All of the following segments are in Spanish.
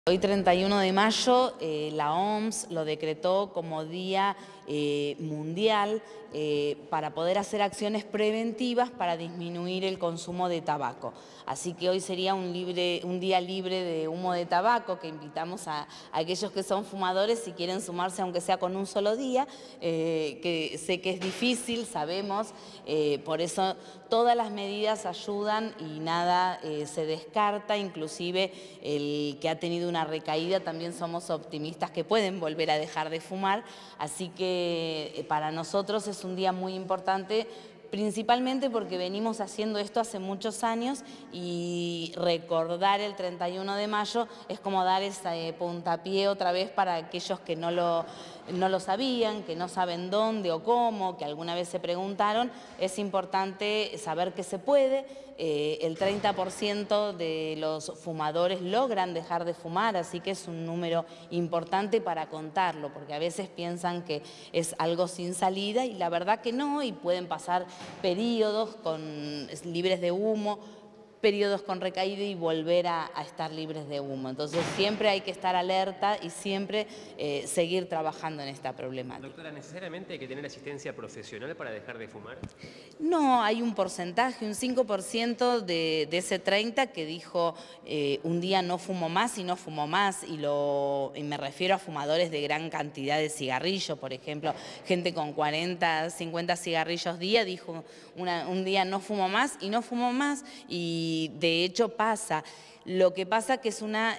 Hoy 31 de mayo la OMS lo decretó como Día Mundial para poder hacer acciones preventivas para disminuir el consumo de tabaco. Así que hoy sería un día libre de humo de tabaco, que invitamos a aquellos que son fumadores, si quieren sumarse aunque sea con un solo día, que sé que es difícil, sabemos, por eso todas las medidas ayudan y nada se descarta, inclusive el que ha tenido una recaída, también somos optimistas que pueden volver a dejar de fumar, así que para nosotros es un día muy importante, principalmente porque venimos haciendo esto hace muchos años y recordar el 31 de mayo es como dar ese puntapié otra vez para aquellos que no lo sabían, que no saben dónde o cómo, que alguna vez se preguntaron. Es importante saber que se puede. El 30% de los fumadores logran dejar de fumar, así que es un número importante para contarlo, porque a veces piensan que es algo sin salida y la verdad que no, y pueden pasar periodos libres de humo, periodos con recaída y volver a estar libres de humo. Entonces siempre hay que estar alerta y siempre seguir trabajando en esta problemática. Doctora, ¿necesariamente hay que tener asistencia profesional para dejar de fumar? No, hay un porcentaje, un 5% de ese 30 que dijo un día no fumo más y no fumo más, y me refiero a fumadores de gran cantidad de cigarrillos, por ejemplo, gente con 40, 50 cigarrillos día, dijo un día no fumo más y no fumo más, y de hecho pasa. Lo que pasa que es una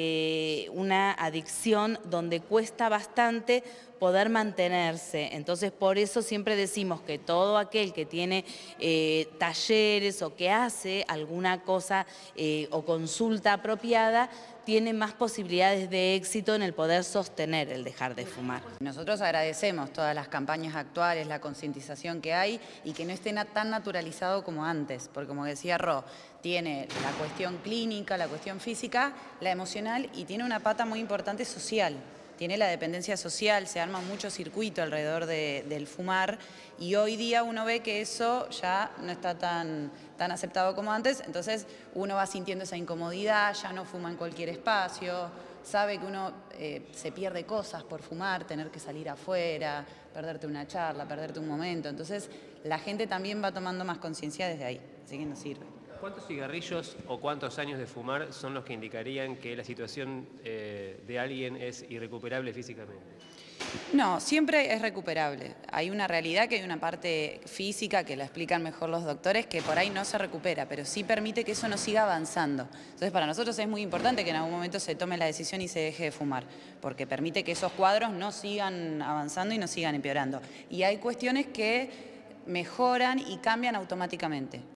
adicción donde cuesta bastante poder mantenerse. Entonces, por eso siempre decimos que todo aquel que tiene talleres o que hace alguna cosa o consulta apropiada, tiene más posibilidades de éxito en el poder sostener el dejar de fumar. Nosotros agradecemos todas las campañas actuales, la concientización que hay y que no esté tan naturalizado como antes, porque como decía Ro, tiene la cuestión clínica, la cuestión física, la emocional y tiene una pata muy importante social. Tiene la dependencia social, se arma mucho circuito alrededor del fumar y hoy día uno ve que eso ya no está tan aceptado como antes, entonces uno va sintiendo esa incomodidad, ya no fuma en cualquier espacio, sabe que uno se pierde cosas por fumar, tener que salir afuera, perderte una charla, perderte un momento, entonces la gente también va tomando más conciencia desde ahí, así que nos sirve. ¿Cuántos cigarrillos o cuántos años de fumar son los que indicarían que la situación de alguien es irrecuperable físicamente? No, siempre es recuperable. Hay una realidad que hay una parte física que la explican mejor los doctores que por ahí no se recupera, pero sí permite que eso no siga avanzando. Entonces para nosotros es muy importante que en algún momento se tome la decisión y se deje de fumar, porque permite que esos cuadros no sigan avanzando y no sigan empeorando. Y hay cuestiones que mejoran y cambian automáticamente.